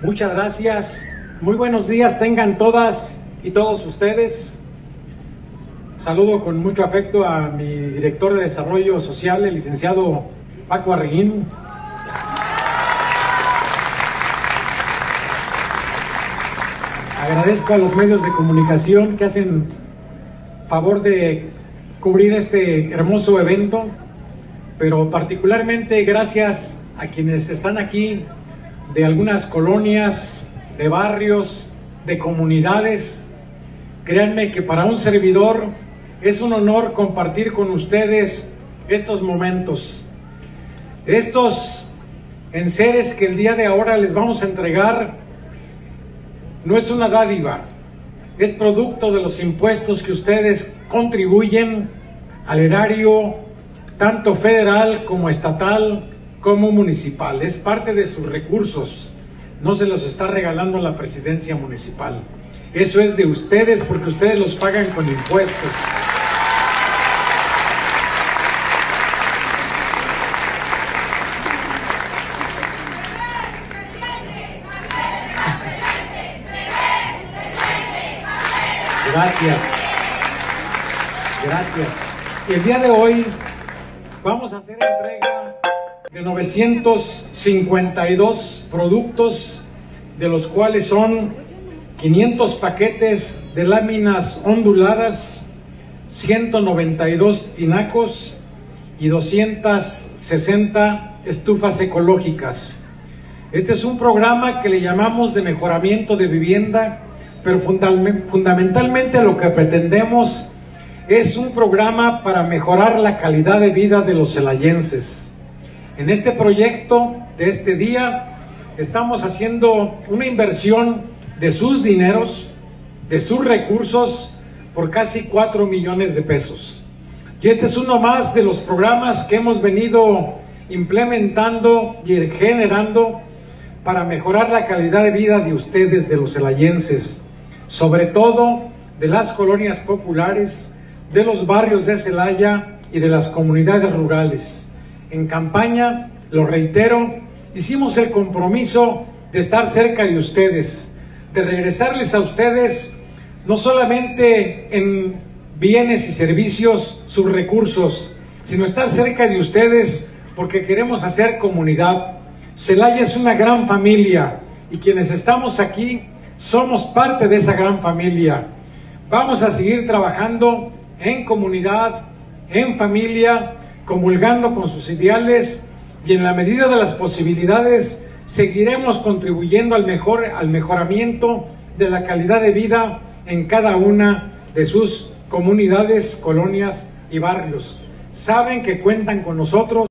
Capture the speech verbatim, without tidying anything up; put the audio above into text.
Muchas gracias. Muy buenos días tengan todas y todos ustedes. Saludo con mucho afecto a mi director de Desarrollo Social, el licenciado Paco Arreguín. Agradezco a los medios de comunicación que hacen favor de cubrir este hermoso evento, pero particularmente gracias a quienes están aquí de algunas colonias, de barrios, de comunidades. Créanme que para un servidor es un honor compartir con ustedes estos momentos. Estos enseres que el día de ahora les vamos a entregar no es una dádiva, es producto de los impuestos que ustedes contribuyen al erario, tanto federal como estatal, como municipal. Es parte de sus recursos, no se los está regalando la presidencia municipal. Eso es de ustedes porque ustedes los pagan con impuestos. Gracias. Gracias. Y el día de hoy vamos a hacer entrega de novecientos cincuenta y dos productos, de los cuales son quinientos paquetes de láminas onduladas, ciento noventa y dos tinacos y doscientas sesenta estufas ecológicas. Este es un programa que le llamamos de mejoramiento de vivienda, pero fundamentalmente lo que pretendemos es un programa para mejorar la calidad de vida de los celayenses. En este proyecto de este día estamos haciendo una inversión de sus dineros, de sus recursos, por casi cuatro millones de pesos. Y este es uno más de los programas que hemos venido implementando y generando para mejorar la calidad de vida de ustedes, de los celayenses, sobre todo de las colonias populares, de los barrios de Celaya y de las comunidades rurales. En campaña, lo reitero, hicimos el compromiso de estar cerca de ustedes, de regresarles a ustedes no solamente en bienes y servicios sus recursos, sino estar cerca de ustedes porque queremos hacer comunidad. Celaya es una gran familia y quienes estamos aquí somos parte de esa gran familia. Vamos a seguir trabajando en comunidad, en familia, comulgando con sus ideales y en la medida de las posibilidades seguiremos contribuyendo al, mejor, al mejoramiento de la calidad de vida en cada una de sus comunidades, colonias y barrios. Saben que cuentan con nosotros.